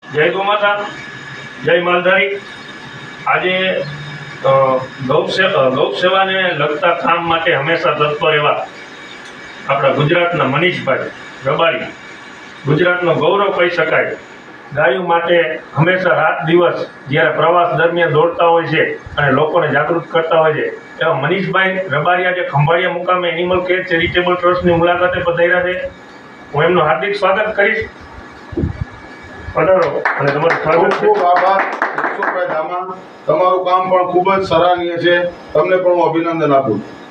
જય ગૌમાતા, જય માલધારી। આજે ગૌ સેવાને લગતા કામ માટે હંમેશા તત્પર એવા આપણા ગુજરાતના મનીષભાઈ રબારી, ગુજરાતનો ગૌરવ કહી શકાય। ગાયો માટે હંમેશા રાત દિવસ જ્યારે પ્રવાસ દરમિયાન દોડતા હોય છે અને લોકોને જાગૃત કરતા હોય છે એવા મનીષભાઈ રબારી આજે ખંભાળિયા મુકામે એનિમલ કેર ચેરિટેબલ ટ્રસ્ટની મુલાકાતે પધાર્યા છે। હું એમનું હાર્દિક સ્વાગત કરીશ। પધારો અને તમારું સ્વાગત। ખૂબ આભાર યશુભાઈ ધામા, તમારું કામ પણ ખૂબ જ સરાહનીય છે, તમને પણ હું અભિનંદન આપું છું।